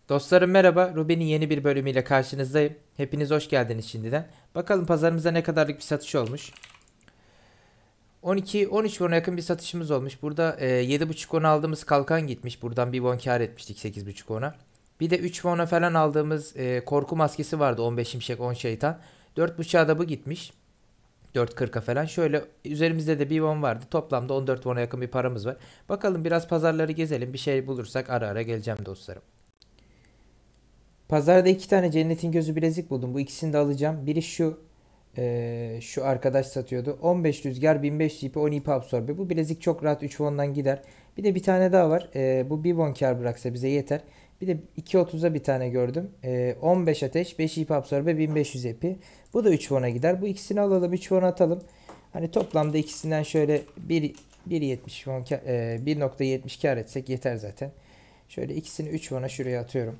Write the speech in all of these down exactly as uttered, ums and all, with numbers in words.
Dostlarım merhaba. Ruby'nin yeni bir bölümüyle karşınızdayım. Hepiniz hoş geldiniz şimdiden. Bakalım pazarımızda ne kadarlık bir satış olmuş. on iki on üç won'a yakın bir satışımız olmuş. Burada e, yedi buçuk won aldığımız kalkan gitmiş. Buradan bir won kar etmiştik sekiz buçuk won'a. Bir de üç won'a falan aldığımız e, korku maskesi vardı. on beş şimşek on şeytan. dört buçuğa da bu gitmiş. dört kırka falan. Şöyle üzerimizde de bir won vardı. Toplamda on dört won'a yakın bir paramız var. Bakalım biraz pazarları gezelim. Bir şey bulursak ara ara geleceğim dostlarım. Pazarda iki tane cennetin gözü bilezik buldum. Bu ikisini de alacağım. Biri şu eee, şu arkadaş satıyordu. on beş rüzgar bin beş yüz ipi on ipi absorbe. Bu bilezik çok rahat üç won'dan gider. Bir de bir tane daha var. Eee, bu bir won kar bıraksa bize yeter. Bir de iki otuza bir tane gördüm. Eee, on beş ateş beş ip absorbe bin beş yüz ipi. Bu da üç won'a gider. Bu ikisini alalım üç won atalım. Hani toplamda ikisinden şöyle bir bir yetmiş won ka- eee, bir nokta yetmiş kar etsek yeter zaten. Şöyle ikisini üç won'a şuraya atıyorum.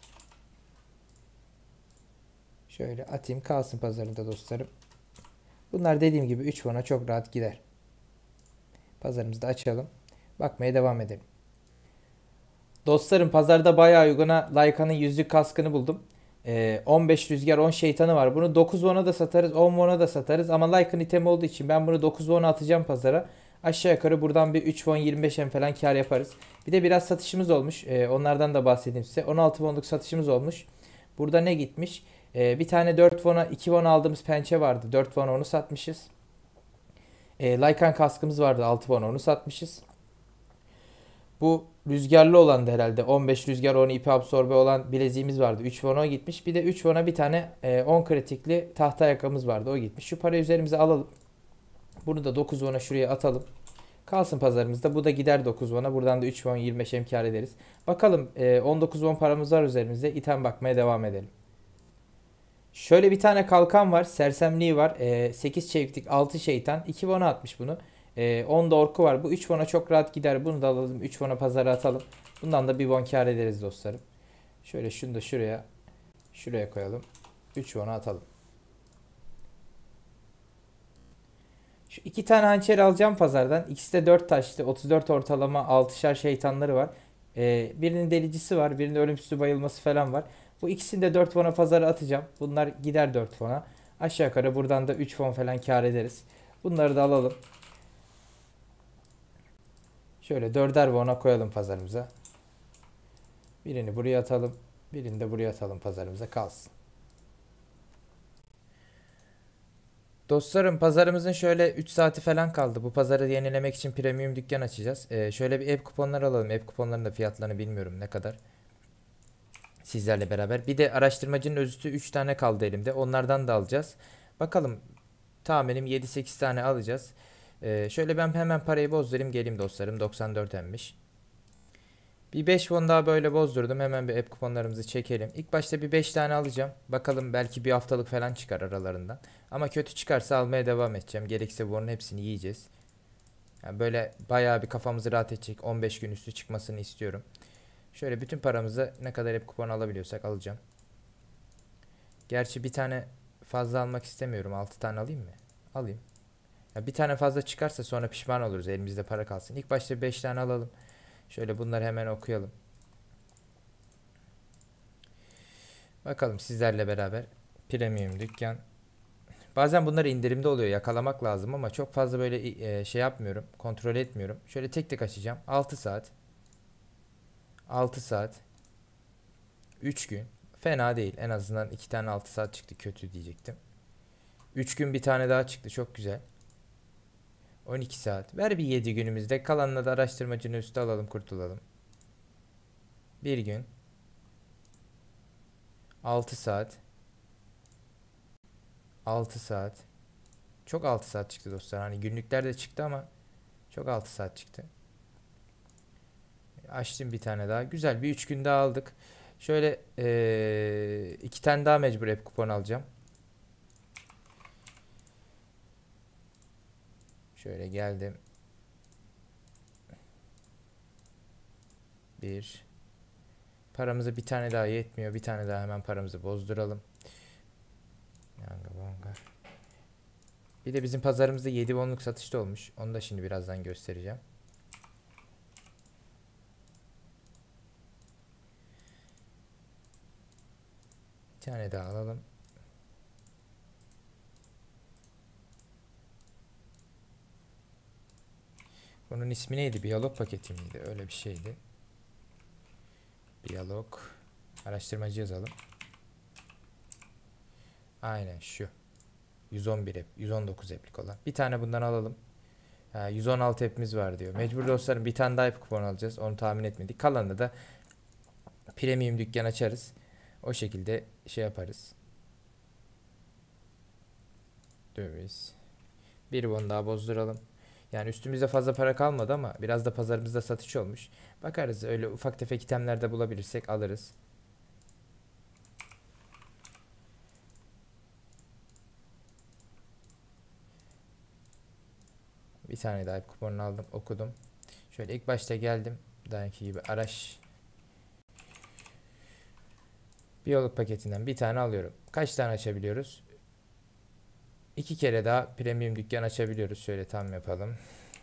Şöyle atayım kalsın pazarında dostlarım. Bunlar dediğim gibi üç won'a çok rahat gider. Pazarımızı da açalım. Bakmaya devam edelim. Dostlarım pazarda bayağı uyguna Layka'nın yüzlük kaskını buldum. Ee, on beş rüzgar on şeytanı var. Bunu dokuz won'a da satarız on won'a da satarız. Ama Layka'nın itemi olduğu için ben bunu dokuz won'a atacağım pazara. Aşağı yukarı buradan bir üç won yirmi beş em falan kar yaparız. Bir de biraz satışımız olmuş. Ee, onlardan da bahsedeyim size. on altı won'luk satışımız olmuş. Burada ne gitmiş? Ee, bir tane dört won'a iki won aldığımız pençe vardı. dört won'a onu satmışız. Ee, Lycan kaskımız vardı. altı won'a onu satmışız. Bu rüzgarlı olan da herhalde. on beş rüzgar on ipi absorbe olan bileziğimiz vardı. üç won'a gitmiş. Bir de üç won'a bir tane e, on kritikli tahta ayakkabımız vardı. O gitmiş. Şu parayı üzerimize alalım. Bunu da dokuz won'a şuraya atalım. Kalsın pazarımızda. Bu da gider dokuz won'a. Buradan da üç won yirmi beş em kar ederiz. Bakalım e, on dokuz won paramız var üzerimizde. İtem bakmaya devam edelim. Şöyle bir tane kalkan var. Sersemliği var. E, sekiz çeviklik altı şeytan. iki won'a atmış bunu. E, on da orku var. Bu üç won'a çok rahat gider. Bunu da alalım. üç won'a pazara atalım. Bundan da bir won kar ederiz dostlarım. Şöyle şunu da şuraya şuraya koyalım. üç won'a atalım. Şu iki tane hançer alacağım pazardan. İkisi de dört taşlı. otuz dört ortalama altışar şeytanları var. Ee, birinin delicisi var. Birinin ölümsüzlü bayılması falan var. Bu ikisini de dört won'a pazara atacağım. Bunlar gider dört won'a. Aşağı yukarı buradan da üç won falan kar ederiz. Bunları da alalım. Şöyle dörder won'a koyalım pazarımıza. Birini buraya atalım. Birini de buraya atalım pazarımıza kalsın. Dostlarım pazarımızın şöyle üç saati falan kaldı. Bu pazarı yenilemek için premium dükkan açacağız. Ee, şöyle bir app kuponları alalım. App kuponlarının da fiyatlarını bilmiyorum ne kadar. Sizlerle beraber. Bir de araştırmacının özütü üç tane kaldı elimde. Onlardan da alacağız. Bakalım tahminim yedi sekiz tane alacağız. Ee, şöyle ben hemen parayı bozdurayım geleyim dostlarım. doksan dört emmiş. Bir beş won daha böyle bozdurdum. Hemen bir app kuponlarımızı çekelim. İlk başta bir beş tane alacağım. Bakalım belki bir haftalık falan çıkar aralarından. Ama kötü çıkarsa almaya devam edeceğim. Gerekirse won'un hepsini yiyeceğiz. Yani böyle bayağı bir kafamızı rahat edecek on beş gün üstü çıkmasını istiyorum. Şöyle bütün paramızı ne kadar app kupon alabiliyorsak alacağım. Gerçi bir tane fazla almak istemiyorum. altı tane alayım mı? Alayım. Ya bir tane fazla çıkarsa sonra pişman oluruz. Elimizde para kalsın. İlk başta beş tane alalım. Şöyle bunları hemen okuyalım. Bakalım sizlerle beraber premium dükkan. Bazen bunlar indirimde oluyor. Yakalamak lazım ama çok fazla böyle e, şey yapmıyorum. Kontrol etmiyorum. Şöyle tek tek açacağım. altı saat. altı saat. üç gün. Fena değil. En azından iki tane altı saat çıktı. Kötü diyecektim. üç gün bir tane daha çıktı. Çok güzel. on iki saat. Ver bir yedi günümüzde. Kalanını da araştırmacının üstü alalım kurtulalım. bir gün. altı saat. altı saat. Çok altı saat çıktı dostlar. Hani günlükler de çıktı ama çok altı saat çıktı. Açtım bir tane daha. Güzel bir üç gün daha aldık. Şöyle ee, iki tane daha mecbur hep kupon alacağım. Şöyle geldim. Bir. Paramıza bir tane daha yetmiyor. Bir tane daha hemen paramızı bozduralım. Yanga bonga. Bir de bizim pazarımızda yedi wonluk satışta olmuş. Onu da şimdi birazdan göstereceğim. Bir tane daha alalım. Bunun ismi neydi? Biyolog paketi miydi? Öyle bir şeydi. Biyolog. Araştırmacı yazalım. Aynen şu. yüz on bir ep, yüz on dokuz eplik olan. Bir tane bundan alalım. Ha, yüz on altı epimiz var diyor. Mecbur dostlarım bir tane daha ep kupon alacağız. Onu tahmin etmedik. Kalanını da premium dükkan açarız. O şekilde şey yaparız. Döviz. Bir bon daha bozduralım. Yani üstümüzde fazla para kalmadı ama biraz da pazarımızda satış olmuş. Bakarız, öyle ufak tefek itemlerde bulabilirsek alırız. Bir tane daha kuponunu aldım, okudum. Şöyle ilk başta geldim. Dahinki gibi araç. Biyolog paketinden bir tane alıyorum. Kaç tane açabiliyoruz? İki kere daha premium dükkan açabiliyoruz. Şöyle tam yapalım.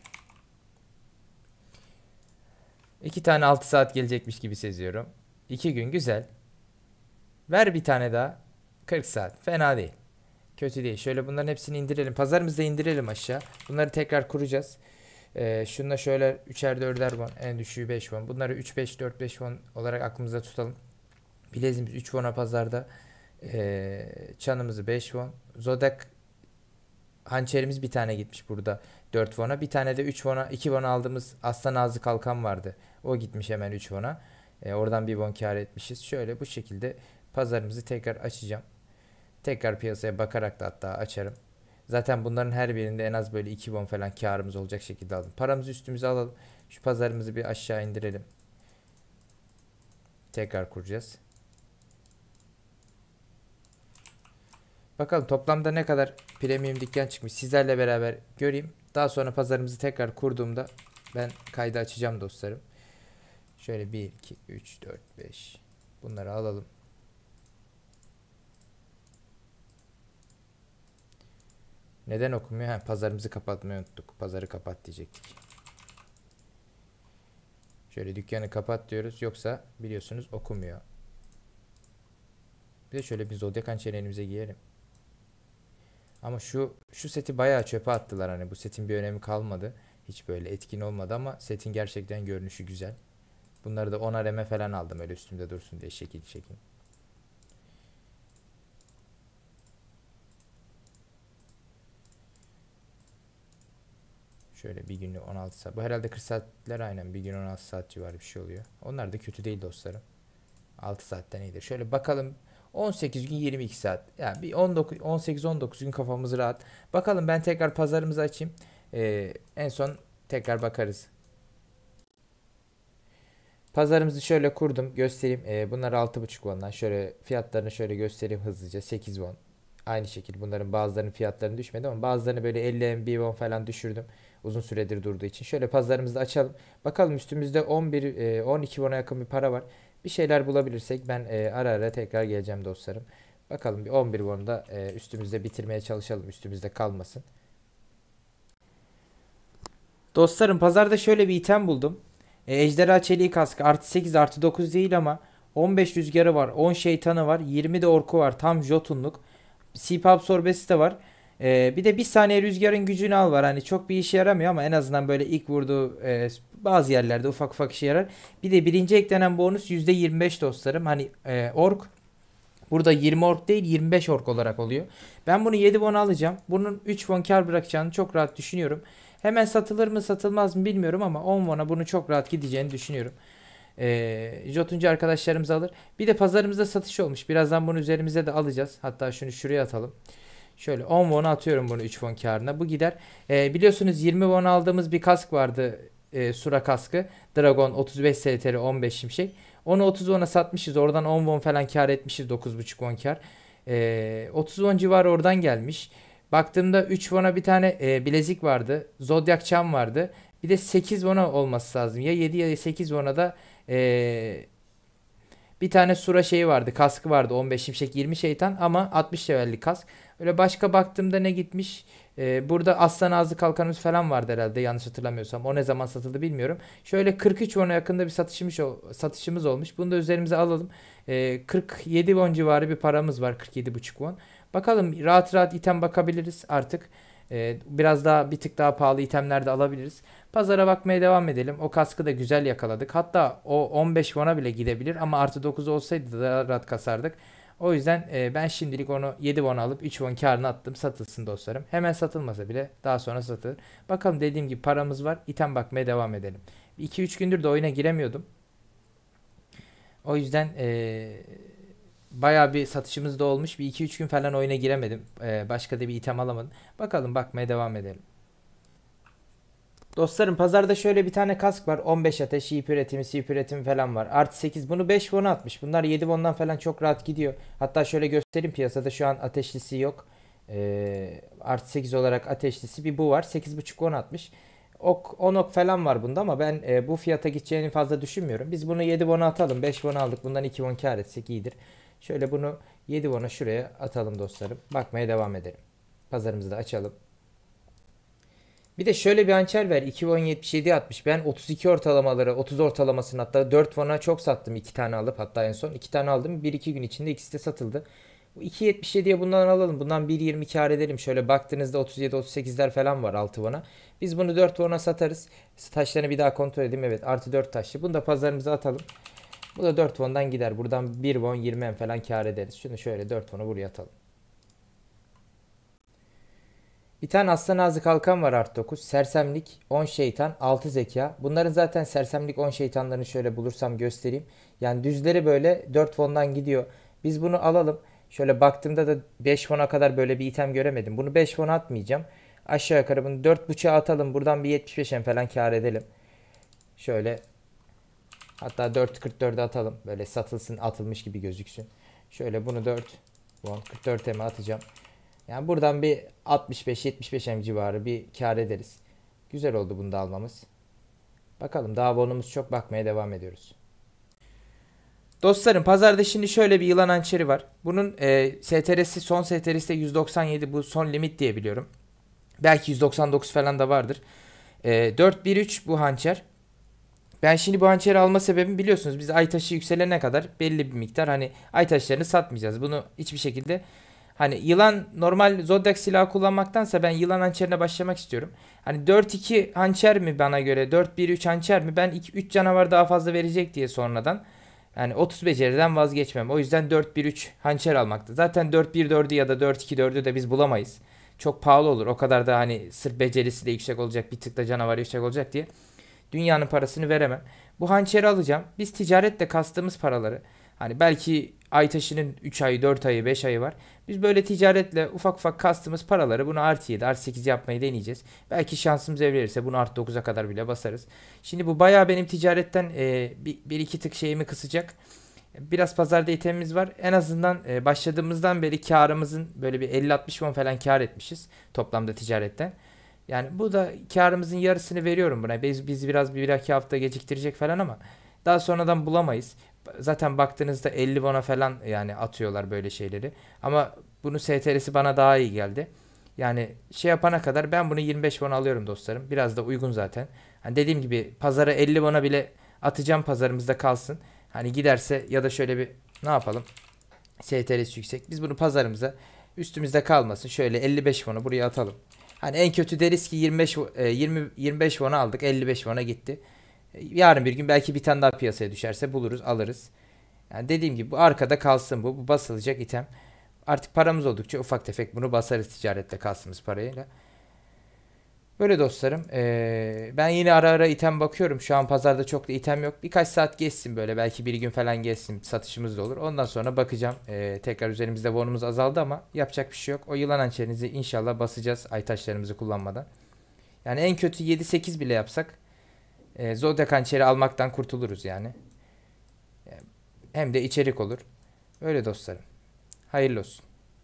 İki tane altı saat gelecekmiş gibi seziyorum. İki gün güzel. Ver bir tane daha. kırk saat. Fena değil. Kötü değil. Şöyle bunların hepsini indirelim. Pazarımızda indirelim aşağı. Bunları tekrar kuracağız. Ee, şununla şöyle üçer dörder won. En düşüğü beş won. Bunları üç beş dört beş won olarak aklımızda tutalım. Bileziğimiz üç won'a pazarda. Ee, çanımızı beş won. Zodak hançerimiz bir tane gitmiş burada. dört won'a. Bir tane de üç won'a, iki won'a aldığımız aslan ağzı kalkan vardı. O gitmiş hemen üç won'a. Ee, oradan bir won kar etmişiz. Şöyle bu şekilde pazarımızı tekrar açacağım. Tekrar piyasaya bakarak da hatta açarım. Zaten bunların her birinde en az böyle iki won falan karımız olacak şekilde aldım. Paramızı üstümüze alalım. Şu pazarımızı bir aşağı indirelim. Tekrar kuracağız. Bakalım toplamda ne kadar premium dükkan çıkmış sizlerle beraber göreyim. Daha sonra pazarımızı tekrar kurduğumda ben kaydı açacağım dostlarım. Şöyle bir, iki, üç, dört, beş bunları alalım. Neden okumuyor? Ha, pazarımızı kapatmayı unuttuk. Pazarı kapat diyecektik. Şöyle dükkanı kapat diyoruz. Yoksa biliyorsunuz okumuyor. Bir de şöyle bir zodyak hançeri elimize giyelim. Ama şu şu seti bayağı çöpe attılar, hani bu setin bir önemi kalmadı. Hiç böyle etkin olmadı ama setin gerçekten görünüşü güzel. Bunları da onar eme falan aldım öyle üstümde dursun diye şekil şekil. Şöyle bir günlük on altı saat. Bu herhalde kırk saatler, aynen bir gün on altı saat civarı bir şey oluyor. Onlar da kötü değil dostlarım. altı saatten iyidir. Şöyle bakalım, on sekiz gün yirmi iki saat. Yani bir on dokuz, on sekiz on dokuz gün kafamız rahat. Bakalım, ben tekrar pazarımızı açayım. Ee, en son tekrar bakarız. Pazarımızı şöyle kurdum, göstereyim. Ee, bunlar altı buçuk won'dan. Şöyle fiyatlarını şöyle göstereyim hızlıca. sekiz won. Aynı şekilde bunların bazılarının fiyatlarını düşmedi ama bazılarını böyle elli bir won falan düşürdüm. Uzun süredir durduğu için. Şöyle pazarımızı da açalım. Bakalım, üstümüzde on bir e, on iki won'a yakın bir para var. Bir şeyler bulabilirsek ben e, ara ara tekrar geleceğim dostlarım. Bakalım, bir on bir won'u da e, üstümüzde bitirmeye çalışalım. Üstümüzde kalmasın. Dostlarım, pazarda şöyle bir item buldum. E, ejderha çeliği kaskı artı sekiz artı dokuz değil ama on beş rüzgarı var, on şeytanı var, yirmi de orku var, tam jotunluk. C P absorbesi de var. E, bir de bir saniye rüzgarın gücünü al var. Hani çok bir işe yaramıyor ama en azından böyle ilk vurduğu e, bazı yerlerde ufak ufak işe yarar. Bir de birinci eklenen bonus yüzde yirmi beş dostlarım. Hani e, ork burada yirmi ork değil yirmi beş ork olarak oluyor. Ben bunu yedi won alacağım. Bunun üç won kar bırakacağını çok rahat düşünüyorum. Hemen satılır mı satılmaz mı bilmiyorum ama on won'a bunu çok rahat gideceğini düşünüyorum. Ee, Jotuncu arkadaşlarımız alır. Bir de pazarımızda satış olmuş. Birazdan bunu üzerimize de alacağız. Hatta şunu şuraya atalım. Şöyle on won'a atıyorum bunu üç won karına. Bu gider. Ee, biliyorsunuz yirmi won aldığımız bir kask vardı. E, Sura kaskı. Dragon otuz beş S T R on beş şimşek. Onu otuz won'a satmışız. Oradan on won falan kar etmişiz. dokuz buçuk won kar. Ee, otuz won civarı oradan gelmiş. Baktığımda üç won'a bir tane e, bilezik vardı. Zodyak çam vardı. Bir de sekiz won'a olması lazım. Ya yedi ya sekiz won'a da e, Bir tane Sura şeyi vardı. Kaskı vardı. on beş şimşek yirmi şeytan ama altmış levellik kask. Öyle başka baktığımda ne gitmiş? Ee, burada aslan ağzı kalkanımız falan vardı herhalde yanlış hatırlamıyorsam. O ne zaman satıldı bilmiyorum. Şöyle kırk üç won'a yakında bir satışımız, satışımız olmuş. Bunu da üzerimize alalım. Ee, kırk yedi won civarı bir paramız var. kırk yedi buçuk won. Bakalım rahat rahat item bakabiliriz artık. Ee, biraz daha bir tık daha pahalı itemler de alabiliriz. Pazara bakmaya devam edelim. O kaskı da güzel yakaladık. Hatta o on beş won'a bile gidebilir ama artı dokuz olsaydı da rahat kasardık. O yüzden e, ben şimdilik onu yedi won alıp üç won karını attım. Satılsın dostlarım. Hemen satılmasa bile daha sonra satılır. Bakalım dediğim gibi paramız var. İtem bakmaya devam edelim. iki üç gündür de oyuna giremiyordum. O yüzden e, bayağı bir satışımız da olmuş. Bir iki üç gün falan oyuna giremedim. E, başka da bir item alamadım. Bakalım bakmaya devam edelim. Dostlarım pazarda şöyle bir tane kask var. on beş ateş, ip üretimi, sip üretimi falan var. Artı sekiz bunu beş won atmış. Bunlar yedi won'dan falan çok rahat gidiyor. Hatta şöyle göstereyim piyasada şu an ateşlisi yok. Ee, artı sekiz olarak ateşlisi bir bu var. sekiz buçuk won atmış. Ok, on ok falan var bunda ama ben e, bu fiyata gideceğini fazla düşünmüyorum. Biz bunu yedi won'a atalım. beş won aldık. Bundan iki won kar etsek iyidir. Şöyle bunu yedi won'a şuraya atalım dostlarım. Bakmaya devam edelim. Pazarımızı da açalım. Bir de şöyle bir hançer ver. iki won yetmiş yedi atmış. Ben otuz iki ortalamaları, otuz ortalamasını hatta dört won'a çok sattım. iki tane alıp hatta en son iki tane aldım. bir iki gün içinde ikisi de satıldı. Bu iki yetmiş yediye bundan alalım. Bundan bir yirmi kar edelim. Şöyle baktığınızda otuz yedi otuz sekizler falan var altı won'a. Biz bunu dört won'a satarız. Taşlarını bir daha kontrol edeyim. Evet artı dört taşlı. Bunu da pazarımıza atalım. Bu da dört won'dan gider. Buradan bir won yirmi falan kar ederiz. Şunu şöyle dört won'a buraya atalım. Bir tane aslan ağzı kalkan var artı dokuz. Sersemlik, on şeytan, altı zeka. Bunların zaten sersemlik on şeytanlarını şöyle bulursam göstereyim. Yani düzleri böyle dört won'dan gidiyor. Biz bunu alalım. Şöyle baktığımda da beş won'a kadar böyle bir item göremedim. Bunu beş won'a atmayacağım. Aşağı yukarı bunu dört buçuğa atalım. Buradan bir yetmiş beşe falan kar edelim. Şöyle hatta dört kırk dörde atalım. Böyle satılsın atılmış gibi gözüksün. Şöyle bunu dört won kırk dörde mi atacağım. Yani buradan bir altmış beş yetmiş beş em civarı bir kar ederiz. Güzel oldu bunu da almamız. Bakalım daha bonumuz çok bakmaya devam ediyoruz. Dostlarım pazarda şimdi şöyle bir yılan hançeri var. Bunun e, S T R'si son S T R'si de yüz doksan yedi bu son limit diye biliyorum. Belki yüz doksan dokuz falan da vardır. E, dört bir üç bu hançer. Ben şimdi bu hançeri alma sebebim biliyorsunuz biz ay taşı yükselene kadar belli bir miktar hani ay taşlarını satmayacağız. Bunu hiçbir şekilde hani yılan normal zodyak silahı kullanmaktansa ben yılan hançerine başlamak istiyorum. Hani dört iki hançer mi bana göre dört bir üç hançer mi ben üç canavar daha fazla verecek diye sonradan. Yani otuz beceriden vazgeçmem. O yüzden dört bir üç hançer almakta. Zaten dört bir dördü ya da dört iki dördü de biz bulamayız. Çok pahalı olur. O kadar da hani sırf becerisi de yüksek olacak bir tık da canavar yüksek olacak diye. Dünyanın parasını veremem. Bu hançeri alacağım. Biz ticaretle kastığımız paraları hani belki Aytaş'ın üç ayı, dört ayı, beş ayı var. Biz böyle ticaretle ufak ufak kastığımız paraları bunu artı yedi, artı sekiz yapmayı deneyeceğiz. Belki şansımız el verirse bunu artı dokuza kadar bile basarız. Şimdi bu bayağı benim ticaretten e, bir, bir iki tık şeyimi kısacak. Biraz pazarda itemimiz var. En azından e, başladığımızdan beri karımızın böyle bir elli altmış won falan kar etmişiz toplamda ticaretten. Yani bu da karımızın yarısını veriyorum buna. Biz, biz biraz bir, bir iki hafta geciktirecek falan ama daha sonradan bulamayız. Zaten baktığınızda elli won'a falan yani atıyorlar böyle şeyleri. Ama bunun S T R'si bana daha iyi geldi. Yani şey yapana kadar ben bunu yirmi beş won alıyorum dostlarım. Biraz da uygun zaten. Hani dediğim gibi pazara elli won'a bile atacağım pazarımızda kalsın. Hani giderse ya da şöyle bir ne yapalım? S T R'si yüksek. Biz bunu pazarımıza üstümüzde kalmasın. Şöyle elli beş won'u buraya atalım. Hani en kötü deriz ki yirmi beş yirmi yirmi beş won'a aldık. elli beş won'a gitti. Yarın bir gün belki bir tane daha piyasaya düşerse buluruz, alırız. Yani dediğim gibi bu arkada kalsın bu. Bu basılacak item. Artık paramız oldukça ufak tefek bunu basarız ticarette kastığımız parayla. Böyle dostlarım. Ee, ben yine ara ara item bakıyorum. Şu an pazarda çok da item yok. Birkaç saat geçsin böyle. Belki bir gün falan geçsin. Satışımız da olur. Ondan sonra bakacağım. Ee, tekrar üzerimizde bonumuz azaldı ama yapacak bir şey yok. O yılan hançerinizi inşallah basacağız ay taşlarımızı kullanmadan. Yani en kötü yedi sekiz bile yapsak e, Zodiac hançeri almaktan kurtuluruz yani. Hem de içerik olur. Öyle dostlarım. Hayırlı olsun.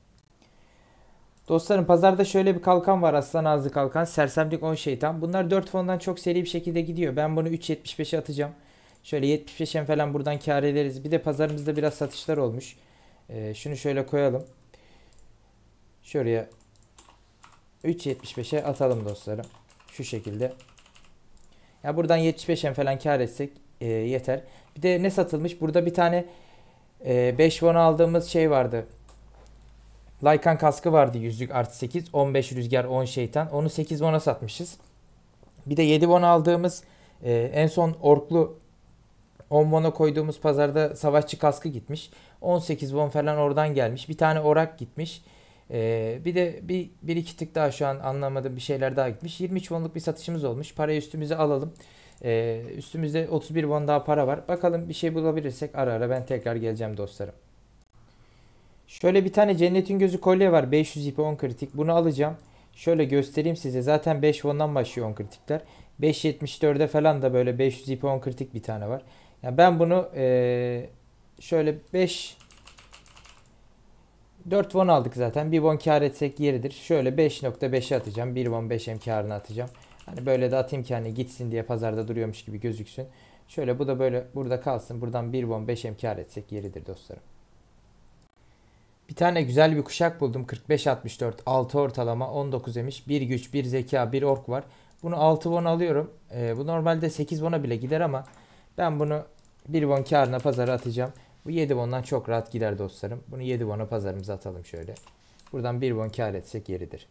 Dostlarım pazarda şöyle bir kalkan var. Aslan ağzı kalkan. Sersemlik on şeytan. Bunlar dört fondan çok seri bir şekilde gidiyor. Ben bunu üç yetmiş beşe atacağım. Şöyle yetmiş beşe falan buradan kâr ederiz. Bir de pazarımızda biraz satışlar olmuş. Ee, şunu şöyle koyalım. Şuraya üç yetmiş beşe atalım dostlarım. Şu şekilde. Ya buradan yetmiş beşe falan kâr etsek e, yeter. Bir de ne satılmış? Burada bir tane e, beş won aldığımız şey vardı. Lycan kaskı vardı, yüzlük artı sekiz. on beş rüzgar, on şeytan. Onu sekiz won'a satmışız. Bir de yedi won aldığımız e, en son orklu on won'a koyduğumuz pazarda savaşçı kaskı gitmiş. on sekiz won falan oradan gelmiş. Bir tane orak gitmiş. Ee, bir de bir, bir iki tık daha şu an anlamadığım bir şeyler daha gitmiş. yirmi üç wonluk bir satışımız olmuş. Parayı üstümüze alalım. Ee, üstümüzde otuz bir won daha para var. Bakalım bir şey bulabilirsek ara ara ben tekrar geleceğim dostlarım. Şöyle bir tane cennetin gözü kolye var. beş yüz ipi, on kritik. Bunu alacağım. Şöyle göstereyim size. Zaten beş won'dan başlıyor on kritikler. beş yetmiş dörde falan da böyle beş yüz ipi, on kritik bir tane var. Yani ben bunu ee, şöyle beş dört won aldık zaten. bir won kar etsek yeridir. Şöyle beş nokta beşe atacağım. bir won beş em karını atacağım. Hani böyle de atayım ki hani gitsin diye pazarda duruyormuş gibi gözüksün. Şöyle bu da böyle burada kalsın. Buradan bir won beş em kar etsek yeridir dostlarım. Bir tane güzel bir kuşak buldum. kırk beş altmış dört, altı ortalama, on dokuz emiş, bir güç, bir zeka, bir ork var. Bunu altı won alıyorum. Ee, bu normalde sekiz won'a bile gider ama ben bunu bir won karına pazara atacağım. Bu yedi won'dan çok rahat gider dostlarım. Bunu yedi won'a pazarımıza atalım şöyle. Buradan bir won kar etsek yeridir.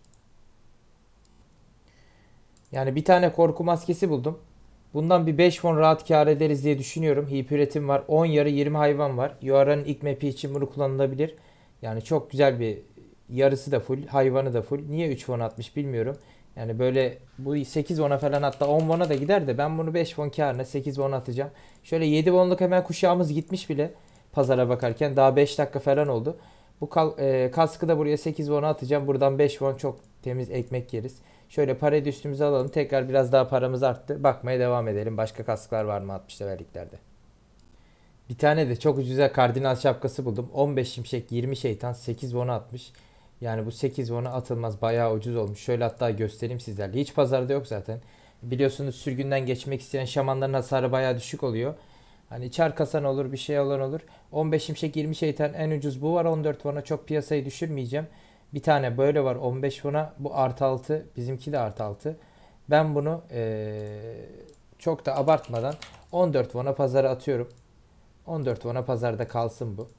Yani bir tane korku maskesi buldum. Bundan bir beş won rahat kar ederiz diye düşünüyorum. Hip üretim var. on yarı yirmi hayvan var. Yuara'nın ilk map'i için bunu kullanılabilir. Yani çok güzel bir, yarısı da full, hayvanı da full. Niye üç won atmış bilmiyorum. Yani böyle bu sekiz won'a falan, hatta on won'a da gider de ben bunu beş won karına sekiz won atacağım. Şöyle yedi wonluk hemen kuşağımız gitmiş bile pazara bakarken. Daha beş dakika falan oldu. Bu kal, e, kaskı da buraya sekiz won'a atacağım. Buradan beş won çok temiz ekmek yeriz. Şöyle parayı da üstümüze alalım. Tekrar biraz daha paramız arttı. Bakmaya devam edelim. Başka kasklar var mı altmış levelliklerde? Bir tane de çok ucuza kardinal şapkası buldum. on beş şimşek, yirmi şeytan, sekiz won'a atmış. Yani bu sekiz won'a atılmaz. Bayağı ucuz olmuş. Şöyle hatta göstereyim sizlerle. Hiç pazarda yok zaten. Biliyorsunuz sürgünden geçmek isteyen şamanların hasarı bayağı düşük oluyor. Hani çar kasan olur, bir şey olan olur. on beş şimşek, yirmi şeytan en ucuz bu var. on dört won'a çok piyasayı düşürmeyeceğim. Bir tane böyle var on beş won'a. Bu artı altı. Bizimki de artı altı. Ben bunu ee, çok da abartmadan on dört won'a pazara atıyorum. on dört won'a pazarda kalsın bu.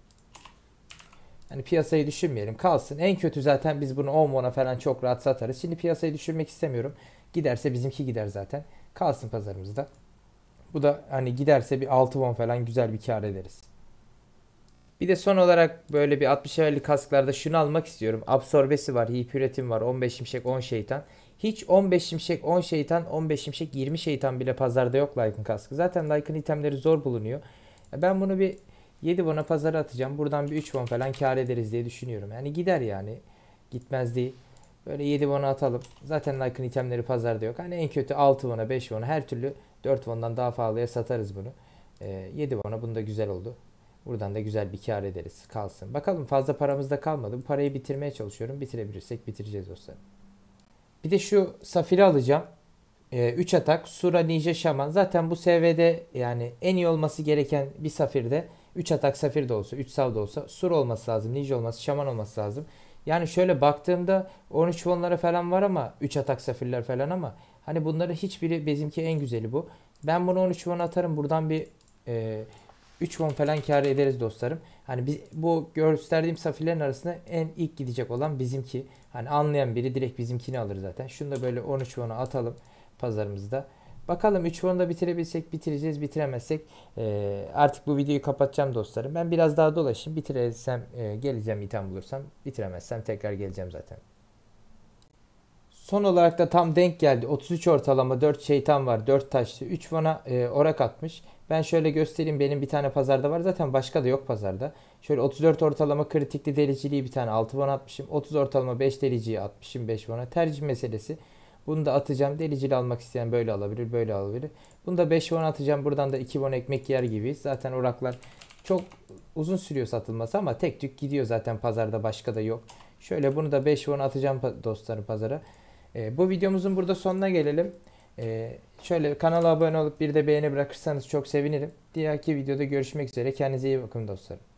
Hani piyasayı düşünmeyelim, kalsın. En kötü zaten biz bunu on won'a falan çok rahat satarız. Şimdi piyasayı düşürmek istemiyorum. Giderse bizimki gider zaten. Kalsın pazarımızda. Bu da hani giderse bir altı won falan güzel bir kar ederiz. Bir de son olarak böyle bir altmış levellik kasklarda şunu almak istiyorum. Absorbesi var, hip üretim var, on beş şimşek, on şeytan. Hiç on beş şimşek, on şeytan, on beş şimşek, yirmi şeytan bile pazarda yok Lycan kaskı. Zaten Lycan itemleri zor bulunuyor. Ben bunu bir yedi won'a pazara atacağım. Buradan bir üç won falan kar ederiz diye düşünüyorum. Yani gider yani. Gitmez değil. Böyle yedi won'a atalım. Zaten Lycan itemleri pazarda yok. Hani en kötü altı won'a, beş won'a, her türlü dört won'dan daha pahalıya satarız bunu. Ee, yedi won'a bunu da güzel oldu. Buradan da güzel bir kar ederiz. Kalsın. Bakalım, fazla paramız da kalmadı. Bu parayı bitirmeye çalışıyorum. Bitirebilirsek bitireceğiz dostlarım. Bir de şu safiri alacağım. Ee, üç atak. Sura, Ninja, Şaman. Zaten bu S V'de yani en iyi olması gereken bir safirde üç atak safir de olsa, üç sav da olsa sur olması lazım. Ninja olması, Şaman olması lazım. Yani şöyle baktığımda on üç wonlara falan var ama üç atak safirler falan, ama hani bunların hiçbiri, bizimki en güzeli bu. Ben bunu on üç won atarım. Buradan bir e, üç won falan kar ederiz dostlarım. Hani biz, bu gösterdiğim safirlerin arasında en ilk gidecek olan bizimki. Hani anlayan biri direkt bizimkini alır zaten. Şunu da böyle on üç won'a atalım pazarımızda. Bakalım üç won'da bitirebilsek bitireceğiz. Bitiremezsek e, artık bu videoyu kapatacağım dostlarım. Ben biraz daha dolaşayım. Bitirirsem e, geleceğim, item bulursam. Bitiremezsem tekrar geleceğim zaten. Son olarak da tam denk geldi. otuz üç ortalama, dört şeytan var, dört taşlı. üç won'a e, orak atmış. Ben şöyle göstereyim. Benim bir tane pazarda var. Zaten başka da yok pazarda. Şöyle otuz dört ortalama kritikli deliciliği bir tane altı won atmışım. otuz ortalama beş deliciyi atmışım beş won'a. Tercih meselesi. Bunu da atacağım. Delicili almak isteyen böyle alabilir, böyle alabilir. Bunu da beş won atacağım. Buradan da iki won ekmek yer gibiyiz. Zaten oraklar çok uzun sürüyor satılması ama tek tük gidiyor zaten, pazarda başka da yok. Şöyle bunu da beş won atacağım dostlarım pazara. E, bu videomuzun burada sonuna gelelim. Ee, şöyle kanala abone olup bir de beğeni bırakırsanız çok sevinirim. Diğerki videoda görüşmek üzere. Kendinize iyi bakın dostlarım.